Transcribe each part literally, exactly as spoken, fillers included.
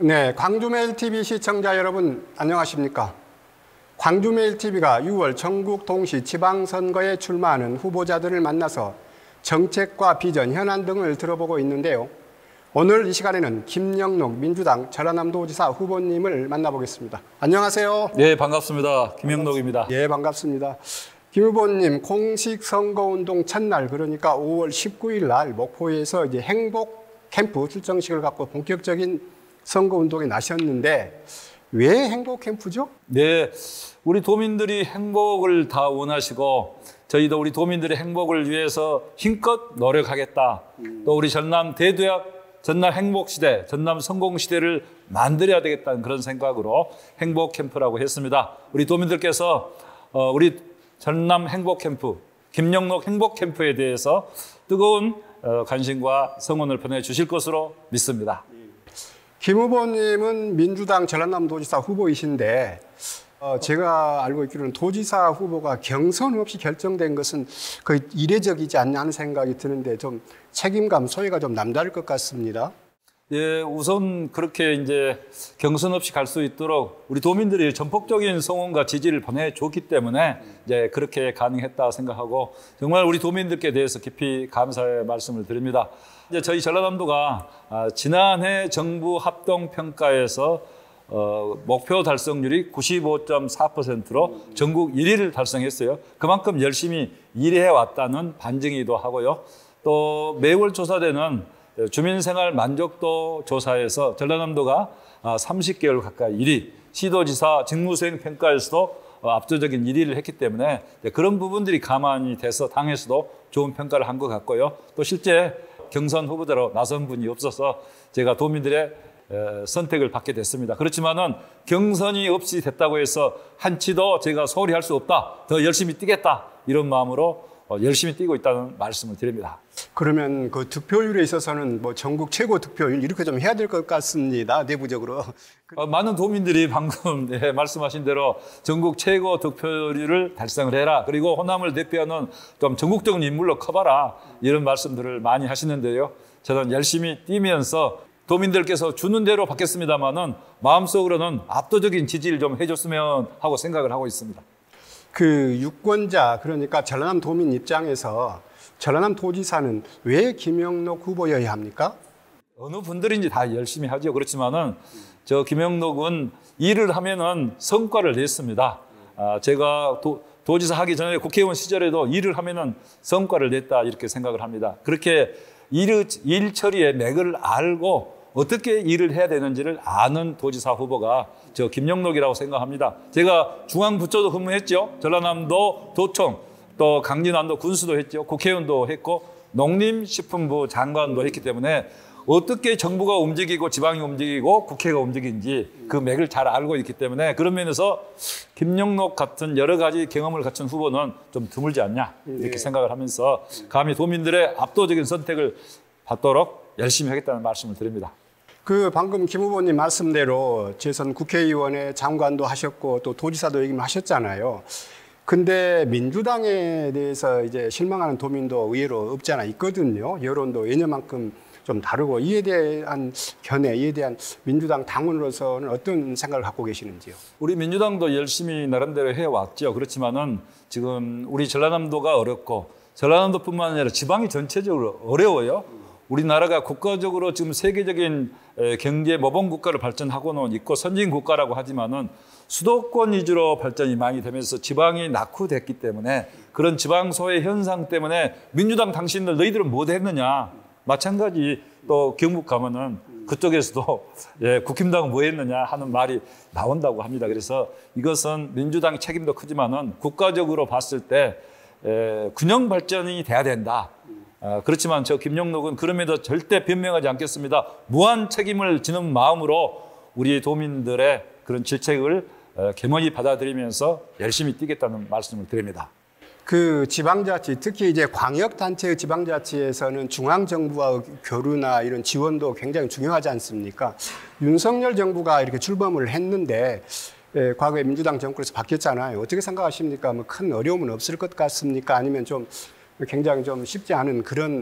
네, 광주메일티비 시청자 여러분 안녕하십니까? 광주메일티비가 유월 전국 동시 지방선거에 출마하는 후보자들을 만나서 정책과 비전, 현안 등을 들어보고 있는데요. 오늘 이 시간에는 김영록 민주당 전라남도지사 후보님을 만나보겠습니다. 안녕하세요. 네, 반갑습니다. 김영록입니다. 예, 반갑습니다. 김 후보님, 공식 선거운동 첫날, 그러니까 오월 십구일 날 목포에서 이제 행복 캠프 출정식을 갖고 본격적인 선거운동에 나셨는데 왜 행복 캠프죠? 네, 우리 도민들이 행복을 다 원하시고 저희도 우리 도민들의 행복을 위해서 힘껏 노력하겠다. 음. 또 우리 전남 대도약 전남 행복시대, 전남 성공시대를 만들어야 되겠다는 그런 생각으로 행복 캠프라고 했습니다. 우리 도민들께서 어, 우리 전남 행복 캠프, 김영록 행복 캠프에 대해서 뜨거운 어, 관심과 성원을 보내주실 것으로 믿습니다. 김 후보님은 민주당 전라남도지사 후보이신데 어, 제가 알고 있기로는 도지사 후보가 경선 없이 결정된 것은 거의 이례적이지 않냐 하는 생각이 드는데 좀 책임감, 소외가 좀 남다를 것 같습니다. 예, 우선 그렇게 이제 경선 없이 갈 수 있도록 우리 도민들이 전폭적인 성원과 지지를 보내줬기 때문에 이제 그렇게 가능했다 생각하고 정말 우리 도민들께 대해서 깊이 감사의 말씀을 드립니다. 이제 저희 전라남도가 아, 지난해 정부 합동평가에서 어, 목표 달성률이 구십오 점 사 퍼센트로 전국 일 위를 달성했어요. 그만큼 열심히 일해 왔다는 반증이기도 하고요. 또 매월 조사되는 주민생활 만족도 조사에서 전라남도가 삼십 개월 가까이 일 위, 시도지사 직무수행 평가에서도 압도적인 일 위를 했기 때문에 그런 부분들이 감안이 돼서 당에서도 좋은 평가를 한 것 같고요. 또 실제 경선 후보자로 나선 분이 없어서 제가 도민들의 선택을 받게 됐습니다. 그렇지만은 경선이 없이 됐다고 해서 한치도 제가 소홀히 할 수 없다, 더 열심히 뛰겠다 이런 마음으로 열심히 뛰고 있다는 말씀을 드립니다. 그러면 그 득표율에 있어서는 뭐 전국 최고 득표율 이렇게 좀 해야 될 것 같습니다. 내부적으로. 어, 많은 도민들이 방금 네, 말씀하신 대로 전국 최고 득표율을 달성을 해라. 그리고 호남을 대표하는 좀 전국적인 인물로 커봐라. 이런 말씀들을 많이 하시는데요. 저는 열심히 뛰면서 도민들께서 주는 대로 받겠습니다만은 마음속으로는 압도적인 지지를 좀 해줬으면 하고 생각을 하고 있습니다. 그 유권자, 그러니까 전라남 도민 입장에서 전라남 도지사는 왜 김영록 후보여야 합니까? 어느 분들인지 다 열심히 하죠. 그렇지만은 저 김영록은 일을 하면은 성과를 냈습니다. 아, 제가 도, 도지사 하기 전에 국회의원 시절에도 일을 하면은 성과를 냈다 이렇게 생각을 합니다. 그렇게 일, 일 처리의 맥을 알고 어떻게 일을 해야 되는지를 아는 도지사 후보가 저 김영록이라고 생각합니다. 제가 중앙부처도 근무했죠. 전라남도 도청, 또 강진남도 군수도 했죠. 국회의원도 했고 농림식품부 장관도 했기 때문에 어떻게 정부가 움직이고 지방이 움직이고 국회가 움직이는지 그 맥을 잘 알고 있기 때문에 그런 면에서 김영록 같은 여러 가지 경험을 갖춘 후보는 좀 드물지 않냐 이렇게 네. 생각을 하면서 감히 도민들의 압도적인 선택을 받도록 열심히 하겠다는 말씀을 드립니다. 그 방금 김 후보님 말씀대로 재선 국회의원에 장관도 하셨고 또 도지사도 얘기하셨잖아요. 근데 민주당에 대해서 이제 실망하는 도민도 의외로 없지 않아 있거든요. 여론도 예년만큼 좀 다르고 이에 대한 견해, 이에 대한 민주당 당원으로서는 어떤 생각을 갖고 계시는지요? 우리 민주당도 열심히 나름대로 해왔죠. 그렇지만은 지금 우리 전라남도가 어렵고 전라남도뿐만 아니라 지방이 전체적으로 어려워요. 우리나라가 국가적으로 지금 세계적인 경제 모범 국가로 발전하고는 있고 선진 국가라고 하지만은 수도권 위주로 발전이 많이 되면서 지방이 낙후됐기 때문에 그런 지방 소외 현상 때문에 민주당 당신들 너희들은 뭐 했느냐. 마찬가지 또 경북 가면은 그쪽에서도 예, 국힘당은 뭐 했느냐 하는 말이 나온다고 합니다. 그래서 이것은 민주당의 책임도 크지만은 국가적으로 봤을 때 에, 균형 발전이 돼야 된다. 어, 그렇지만 저 김영록은 그럼에도 절대 변명하지 않겠습니다. 무한 책임을 지는 마음으로 우리 도민들의 그런 질책을 어, 겸허히 받아들이면서 열심히 뛰겠다는 말씀을 드립니다. 그 지방자치, 특히 이제 광역단체의 지방자치에서는 중앙정부와 교류나 이런 지원도 굉장히 중요하지 않습니까? 윤석열 정부가 이렇게 출범을 했는데 예, 과거에 민주당 정권에서 바뀌었잖아요. 어떻게 생각하십니까? 뭐 큰 어려움은 없을 것 같습니까? 아니면 좀 굉장히 좀 쉽지 않은 그런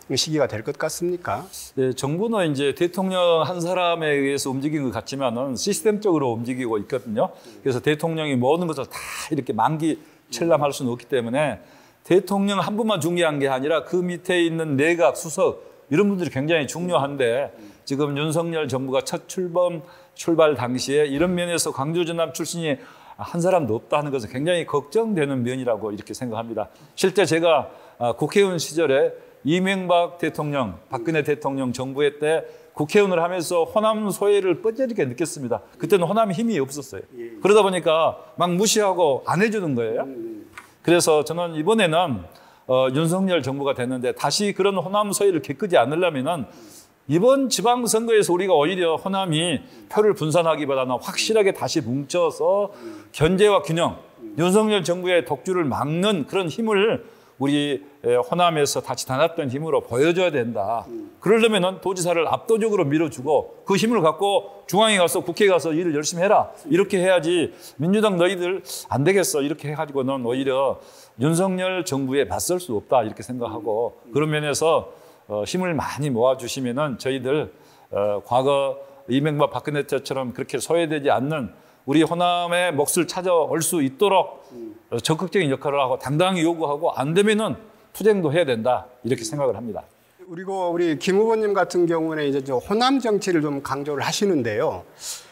시기가 될 것 같습니까? 예, 정부는 이제 대통령 한 사람에 의해서 움직이는 것 같지만은 시스템적으로 움직이고 있거든요. 그래서 대통령이 모든 것을 다 이렇게 만기 철람할 수는 없기 때문에 대통령 한 분만 중요한 게 아니라 그 밑에 있는 내각, 수석 이런 분들이 굉장히 중요한데 지금 윤석열 정부가 첫 출범 출발 당시에 이런 면에서 광주 전남 출신이 한 사람도 없다는 것은 굉장히 걱정되는 면이라고 이렇게 생각합니다. 실제 제가 국회의원 시절에 이명박 대통령, 박근혜 대통령 정부의 때 국회의원을 하면서 호남 소외를 뻔뻔하게 느꼈습니다. 그때는 호남이 힘이 없었어요. 그러다 보니까 막 무시하고 안 해주는 거예요. 그래서 저는 이번에는 어, 윤석열 정부가 됐는데 다시 그런 호남 소외를 겪지 않으려면은 이번 지방선거에서 우리가 오히려 호남이 표를 분산하기보다는 확실하게 다시 뭉쳐서 견제와 균형, 윤석열 정부의 독주를 막는 그런 힘을 우리 호남에서 다치다났던 힘으로 보여줘야 된다. 그러려면 도지사를 압도적으로 밀어주고 그 힘을 갖고 중앙에 가서 국회에 가서 일을 열심히 해라. 이렇게 해야지 민주당 너희들 안 되겠어. 이렇게 해가지고는 오히려 윤석열 정부에 맞설 수 없다. 이렇게 생각하고 그런 면에서 힘을 많이 모아주시면은 저희들 과거 이명박 박근혜 때처럼 그렇게 소외되지 않는 우리 호남의 몫을 찾아올 수 있도록 적극적인 역할을 하고 당당히 요구하고 안 되면은 투쟁도 해야 된다 이렇게 생각을 합니다. 그리고 우리 김 후보님 같은 경우는 이제 저 호남 정치를 좀 강조를 하시는데요.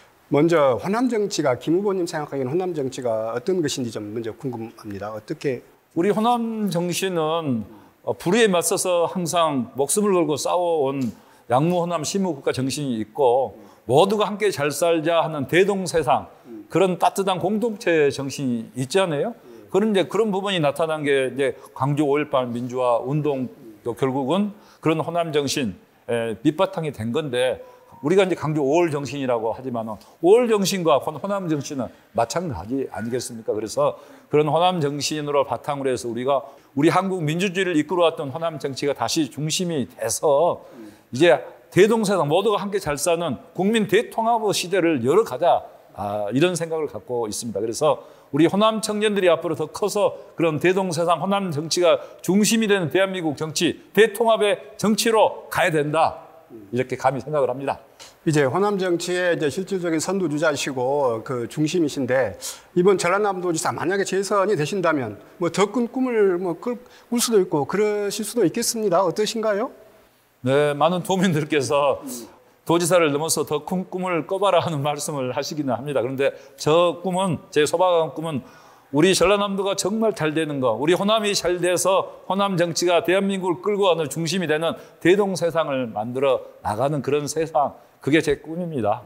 먼저 호남 정치가 김 후보님 생각하기에는 호남 정치가 어떤 것인지 좀 먼저 궁금합니다. 어떻게? 우리 호남 정치는 불의에 맞서서 항상 목숨을 걸고 싸워온 양무 호남 시무 국가 정신이 있고 모두가 함께 잘 살자 하는 대동세상 그런 따뜻한 공동체 정신이 있잖아요. 그런데 그런 부분이 나타난 게 이제 광주 오일팔 민주화 운동도 결국은 그런 호남 정신 밑바탕이 된 건데 우리가 이제 강조 오월 정신이라고 하지만 오월 정신과 호남 정신은 마찬가지 아니겠습니까? 그래서 그런 호남 정신으로 바탕으로 해서 우리가 우리 한국 민주주의를 이끌어왔던 호남 정치가 다시 중심이 돼서 이제 대동세상 모두가 함께 잘 사는 국민 대통합의 시대를 열어가자 아, 이런 생각을 갖고 있습니다. 그래서 우리 호남 청년들이 앞으로 더 커서 그런 대동세상 호남 정치가 중심이 되는 대한민국 정치, 대통합의 정치로 가야 된다. 이렇게 감히 생각을 합니다. 이제 호남 정치의 이제 실질적인 선두주자이시고 그 중심이신데 이번 전라남도지사 만약에 재선이 되신다면 뭐 더 큰 꿈을 뭐 꿀 수도 있고 그러실 수도 있겠습니다. 어떠신가요? 네, 많은 도민들께서 도지사를 넘어서 더 큰 꿈을 꿔봐라 하는 말씀을 하시기는 합니다. 그런데 저 꿈은, 제 소박한 꿈은 우리 전라남도가 정말 잘 되는 거, 우리 호남이 잘 돼서 호남 정치가 대한민국을 끌고 가는 중심이 되는 대동세상을 만들어 나가는 그런 세상, 그게 제 꿈입니다.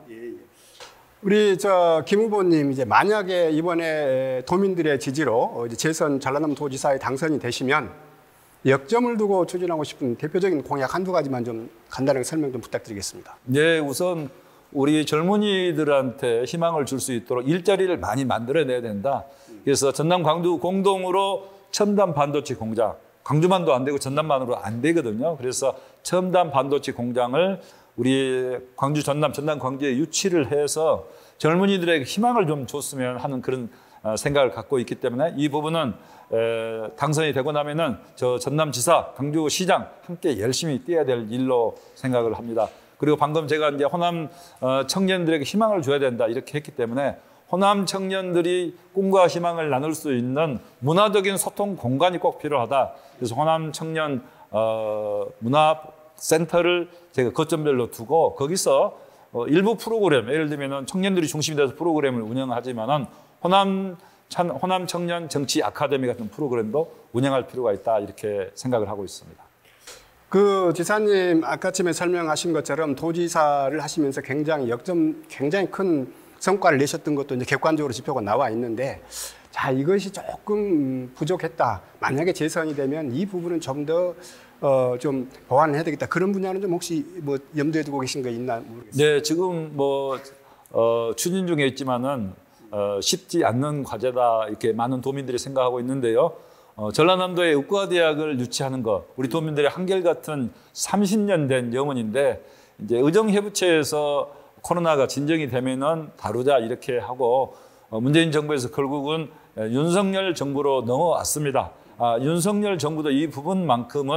우리 저 김 후보님 이제 만약에 이번에 도민들의 지지로 이제 재선 전라남도지사에 당선이 되시면 역점을 두고 추진하고 싶은 대표적인 공약 한두 가지만 좀 간단하게 설명 좀 부탁드리겠습니다. 네, 우선 우리 젊은이들한테 희망을 줄 수 있도록 일자리를 많이 만들어내야 된다. 그래서 전남 광주 공동으로 첨단 반도체 공장, 광주만도 안 되고 전남만으로 안 되거든요. 그래서 첨단 반도체 공장을 우리 광주 전남, 전남 광주에 유치를 해서 젊은이들에게 희망을 좀 줬으면 하는 그런 생각을 갖고 있기 때문에 이 부분은 당선이 되고 나면은 저 전남지사, 광주시장 함께 열심히 뛰어야 될 일로 생각을 합니다. 그리고 방금 제가 이제 호남 청년들에게 희망을 줘야 된다 이렇게 했기 때문에 호남 청년들이 꿈과 희망을 나눌 수 있는 문화적인 소통 공간이 꼭 필요하다. 그래서 호남 청년 어, 문화센터를 제가 거점별로 두고 거기서 어, 일부 프로그램, 예를 들면 청년들이 중심이 돼서 프로그램을 운영하지만은 호남 호남 청년 정치 아카데미 같은 프로그램도 운영할 필요가 있다 이렇게 생각을 하고 있습니다. 그 지사님 아까쯤에 설명하신 것처럼 도지사를 하시면서 굉장히 역점, 굉장히 큰 성과를 내셨던 것도 이제 객관적으로 지표가 나와 있는데, 자 이것이 조금 부족했다. 만약에 재선이 되면 이 부분은 좀 더 어, 좀 보완을 해야 되겠다. 그런 분야는 좀 혹시 뭐 염두에 두고 계신 거 있나 모르겠어요. 네, 지금 뭐 어, 추진 중에 있지만은 어, 쉽지 않는 과제다 이렇게 많은 도민들이 생각하고 있는데요. 어, 전라남도에 의과대학을 유치하는 것, 우리 도민들의 한결같은 삼십 년 된 영혼인데 이제 의정회부처에서 코로나가 진정이 되면은 다루자 이렇게 하고 어, 문재인 정부에서 결국은 윤석열 정부로 넘어왔습니다. 아, 윤석열 정부도 이 부분만큼은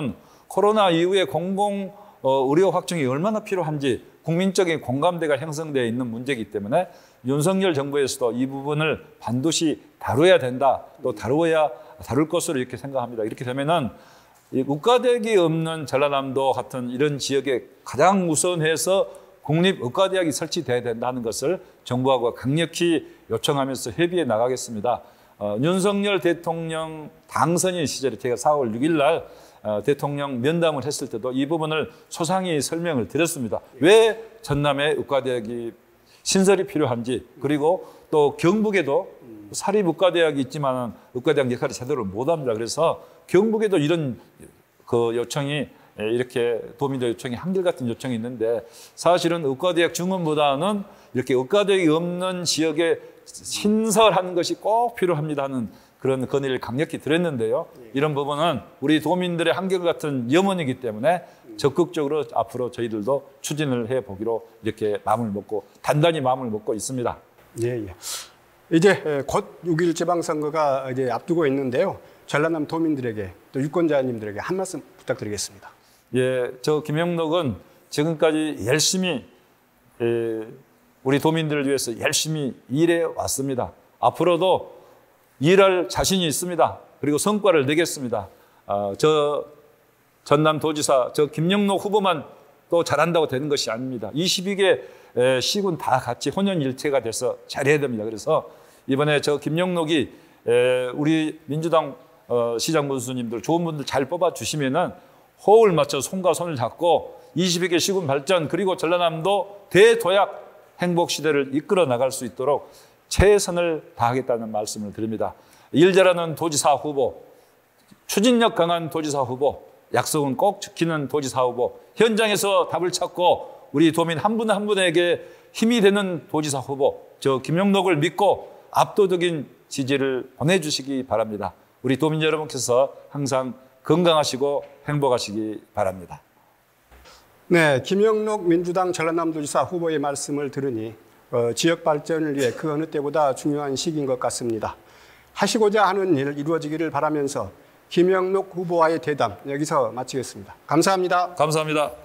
코로나 이후에 공공 어, 의료 확충이 얼마나 필요한지 국민적인 공감대가 형성되어 있는 문제이기 때문에 윤석열 정부에서도 이 부분을 반드시 다뤄야 된다. 또 다루어야 다룰 것으로 이렇게 생각합니다. 이렇게 되면은 이 의과대학이 없는 전라남도 같은 이런 지역에 가장 우선해서 국립의과대학이 설치돼야 된다는 것을 정부하고 강력히 요청하면서 협의해 나가겠습니다. 어, 윤석열 대통령 당선인 시절에 제가 사월 육일 날 어, 대통령 면담을 했을 때도 이 부분을 소상히 설명을 드렸습니다. 왜 전남에 의과대학이 신설이 필요한지, 그리고 또 경북에도 사립의과대학이 있지만 의과대학 역할을 제대로 못합니다. 그래서 경북에도 이런 그 요청이 이렇게 도민들 요청이 한결같은 요청이 있는데, 사실은 의과대학 증원보다는 이렇게 의과대학이 없는 지역에 신설하는 것이 꼭 필요합니다는 그런 건의를 강력히 드렸는데요. 이런 부분은 우리 도민들의 한결같은 염원이기 때문에 적극적으로 앞으로 저희들도 추진을 해보기로 이렇게 마음을 먹고 단단히 마음을 먹고 있습니다. 예, 예. 이제 곧 육 일 지방선거가 이제 앞두고 있는데요. 전라남 도민들에게 또 유권자님들에게 한 말씀 부탁드리겠습니다. 예, 저 김영록은 지금까지 열심히 예, 우리 도민들을 위해서 열심히 일해 왔습니다. 앞으로도 일할 자신이 있습니다. 그리고 성과를 내겠습니다. 어, 저 전남도지사 저 김영록 후보만 또 잘한다고 되는 것이 아닙니다. 이십이 개 시군 다 같이 혼연일체가 돼서 잘해야 됩니다. 그래서 이번에 저 김영록이 우리 민주당 시장 군수님들 좋은 분들 잘 뽑아주시면은 호흡을 맞춰 손과 손을 잡고 이십이 개 시군 발전, 그리고 전라남도 대도약 행복 시대를 이끌어 나갈 수 있도록 최선을 다하겠다는 말씀을 드립니다. 일 잘하는 도지사 후보, 추진력 강한 도지사 후보, 약속은 꼭 지키는 도지사 후보, 현장에서 답을 찾고 우리 도민 한 분 한 분에게 힘이 되는 도지사 후보, 저 김영록을 믿고 압도적인 지지를 보내주시기 바랍니다. 우리 도민 여러분께서 항상 건강하시고 행복하시기 바랍니다. 네, 김영록 민주당 전라남도지사 후보의 말씀을 들으니 어, 지역 발전을 위해 그 어느 때보다 중요한 시기인 것 같습니다. 하시고자 하는 일 이루어지기를 바라면서 김영록 후보와의 대담 여기서 마치겠습니다. 감사합니다. 감사합니다.